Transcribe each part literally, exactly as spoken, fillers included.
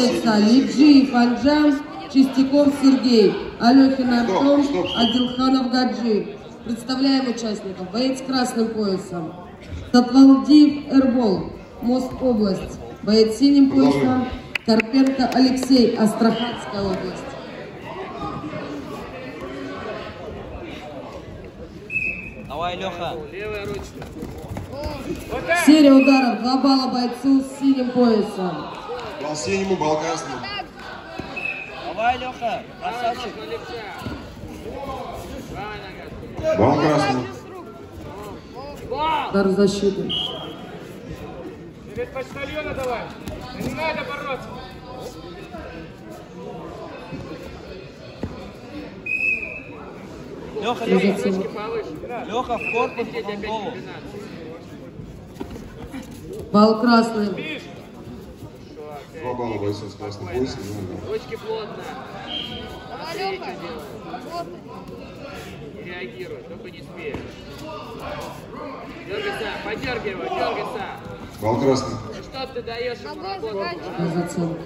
пояса Лиджиев Анджам, Чистяков Сергей, Алехин Артем, Адилханов Гаджи. Представляем участников. Боец красным поясом Татвалдиев Эрбол, Мост область. Боец синим поясом Карпенко Алексей, Астраханская область. Давай, Леха. Левая ручка. Серия ударов. Два балла бойцу с синим поясом. Бал синему, бал красному. Давай, Леха. Красавчик. Бал красному. Удар в защиту. Перед почтальона давай. Не надо бороться. Леха, Леха. Леха в корпус, потом в голову. Бал красный. Два балла бойцов с красным поясом. Ручки плотно. Давай, Леха. Не реагируй, только не спей. Дергайся, подергивай, дергайся. Бал красный. Ну что ты даешь ему работу? Без оценки.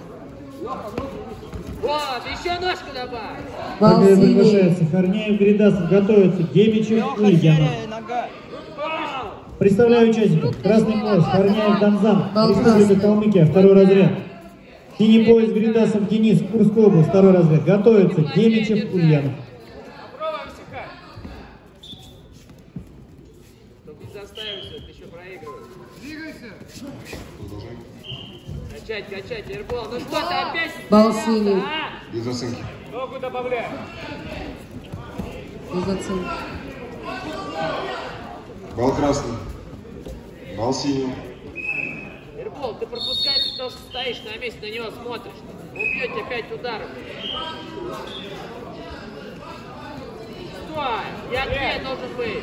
Вот, еще ножку добавь. Бал Победа синий. приглашается. Корнеев, Гридасов готовится. Демичев, Леха, Ульянов. серия, нога. Представляю участников. Красный пояс. Корнеев, Донзан. Балкас. Республика Калмыкия. Второй разряд. Синий пояс Гридасов, Денис. Курская область. Второй разряд. Готовится. Демичев, Ульянов. Попробуем всекать. Только не заставимся, ты еще проигрываешь. Двигайся. Качать, качать, Эрбол. Ну что ты опять? Бал синий. А? Без оценки. Ногу добавляй. Без оценки. Бал красный. Бал синий. Эрбол, ты пропускаешь, потому что стоишь на месте, на него смотришь. Убьет тебя пять ударов. Стой! Я ответ должен быть.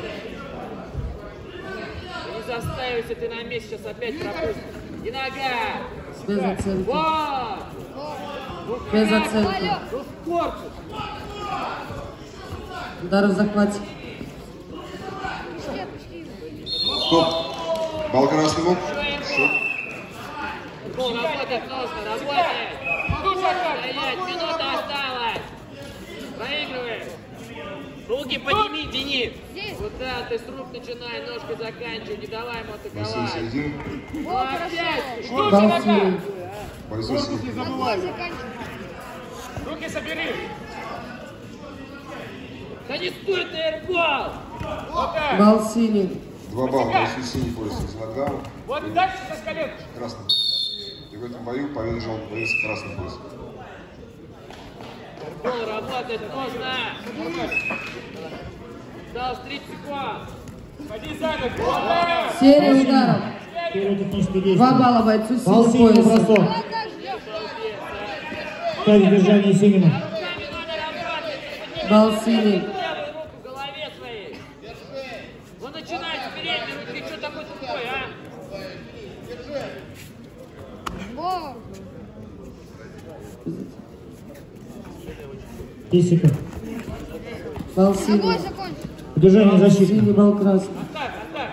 Ты не заставишься, ты на месте сейчас опять пропустишь. И нога! Без оценки. Вот! Ну, Без как? оценки. Ну, корпус! Удар в захвате. Стоп. Бал красному. Шок. Эрбол, работает нужно, работает! Стоять, минута осталась! Проигрываешь! Руки подними, Денис! Вот да, ты с рук начинай, ножкой заканчивай, не давай ему Бойцов атаковать. середины. Ну опять! Что Бал тебе синий. нога? Бойцов середины. Руки собери! Да не стой ты, Эрбол! Вот так! Бал синий. Два балла бойцу синий пояс за нокдаун. Вот дальше со скалет! Красный. И в этом бою победу жал боец красный пояс. Эрбол работает поздно! Осталось тридцать секунд! Ходи за ногу! Серия ударов. Первое техническое действие. Два балла бойцу с Бал синим синему, поясом. бросок. Ставить держание синему. Бал синий. Левую руку в голове своей! Он начинает с передней руки, что такой тупой, а? десять секунд. Бал синий. Удержание защиты. Синий, бал красный. Так, так!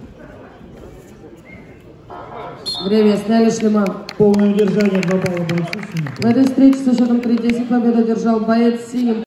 Время. Сняли шлема. Полное удержание. Два балла бойцу синему. В этой встрече со счетом три десять победу одержал боец с синим